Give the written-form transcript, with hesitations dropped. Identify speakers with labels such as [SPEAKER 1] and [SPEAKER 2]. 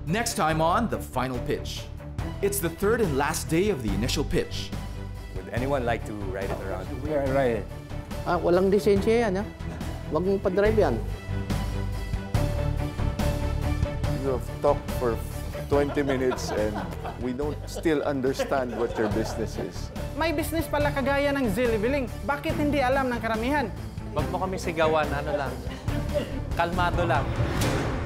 [SPEAKER 1] Next time on The Final Pitch. It's the third and last day of the initial pitch.
[SPEAKER 2] Would anyone like to ride it around?
[SPEAKER 3] Yeah, right.
[SPEAKER 4] Walang lisensya yan, ha? Huwag mong pa-drive yan.
[SPEAKER 5] You have talked for 20 minutes and we don't still understand what your business is.
[SPEAKER 3] May business pala kagaya ng Zillibiling. Bakit hindi alam ng karamihan?
[SPEAKER 6] Wag mo kami sigawan, ano lang. Kalmado lang.